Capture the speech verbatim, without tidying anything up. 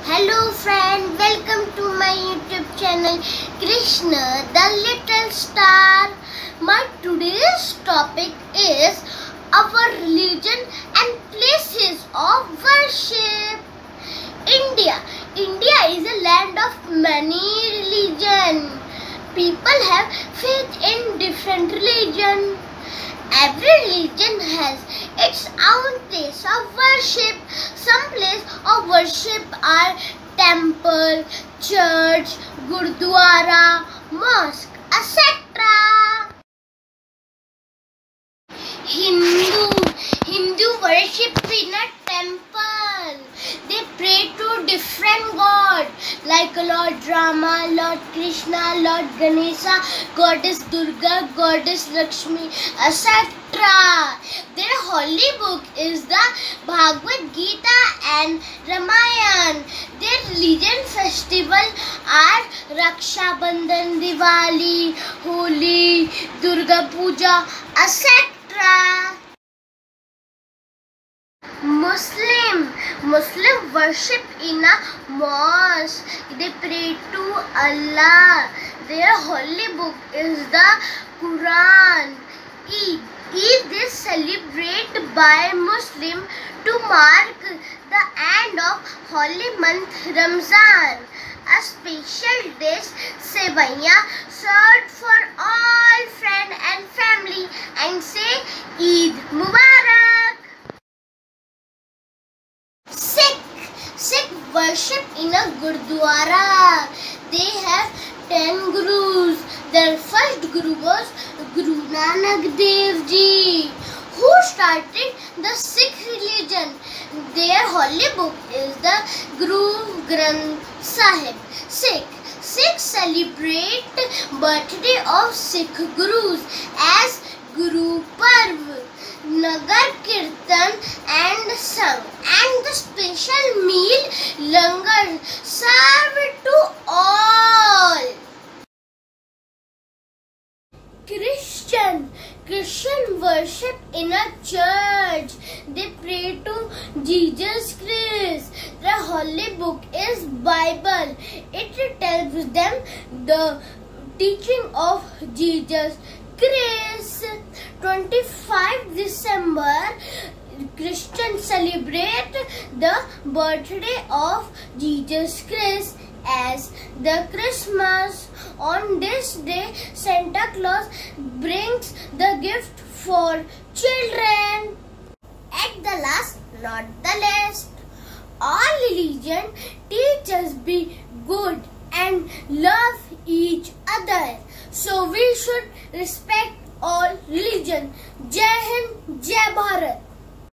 Hello friend, welcome to my YouTube channel Krishna the Little Star. My today's topic is our religion and places of worship. India. India is a land of many religions. People have faith in different religions. Every religion has its own place of worship. Some places of worship are temple, church, gurdwara, mosque, et cetera. Hindu Hindu worship in a temple. They pray to different gods like Lord Rama, Lord Krishna, Lord Ganesha, Goddess Durga, Goddess Lakshmi, et cetera. Their holy book is the Bhagavad Gita and Ramayana. Their religion festival are Raksha Bandhan, Diwali, Holi, Durga Puja, et cetera. Muslim Muslim worship in a mosque. They pray to Allah. Their holy book is the Quran. Eid Eid is celebrated by Muslim to mark the end of holy month Ramzan. A special dish, sevaiya, served for all friends and family, and say Eid Mubarak. Sikh Sikh worship in a gurdwara. They have ten gurus. Their first guru was Guru Nanak Dev Ji, who started the Sikh religion. Their holy book is the Guru Granth Sahib. Sikh Sikhs celebrate birthday of Sikh gurus as Guru Parv, Nagar Kirtan and sung, and the special meal langar served to all. Christian Christian worship in a church. They pray to Jesus Christ. Their holy book is Bible. It tells them the teaching of Jesus Christ. twenty-fifth December, Christians celebrate the birthday of Jesus Christ as the Christmas. On this day, Santa Claus brings the gift for children. At the last, not the least, all religion teach us be good and love each other. So we should respect all religion. Jai Hind, Jai Bharat.